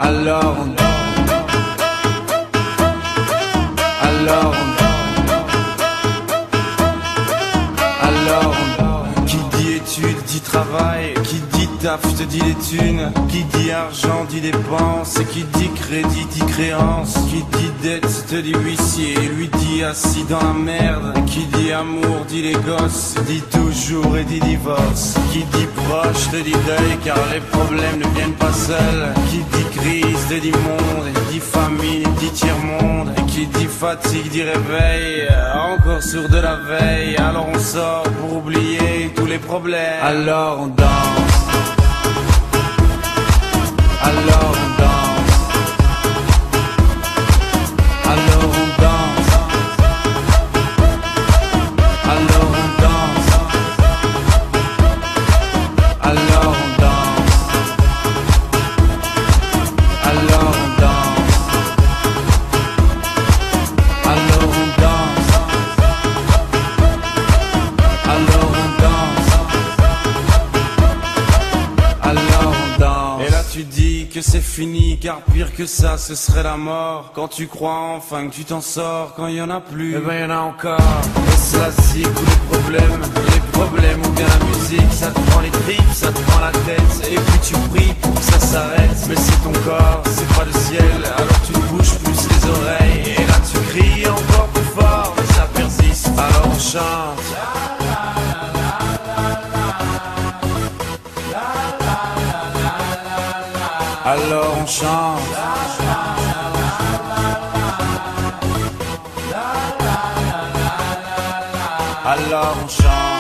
Alors on Alors qui dit études dit travail, qui dit taf te dit les thunes, qui dit argent dit dépenses, qui dit crédit dit créance, qui dit dette te dit huissier, lui dit assis dans la merde, qui dit amour dit les gosses, dit toujours et dit divorce, qui dit proche te dit deuil car les problèmes ne viennent pas seuls, qui dit crise te dit monde, dit famille dit tiers-monde, et qui dit fatigue dit réveil, encore sourd de la veille, alors on sort pour oublier tous les problèmes. Alors on danse. Alors on danse. Alors on danse. Alors on danse. Alors on danse. Alors on danse. Alors on danse. Alors on danse. Alors on danse. Et là tu dis que c'est fini, car pire que ça ce serait la mort. Quand tu crois enfin que tu t'en sors, quand il y en a plus, eh ben y en a encore. Et c'est la zig ou les problèmes ou bien la musique, ça te prend les tripes, ça te prend la tête. Et puis tu pries pour que ça s'arrête, mais c'est ton corps, c'est pas le ciel, alors tu te bouges plus les oreilles. Et là tu cries encore plus fort, mais ça persiste, alors on chante. Alors on chante. Alors on chante.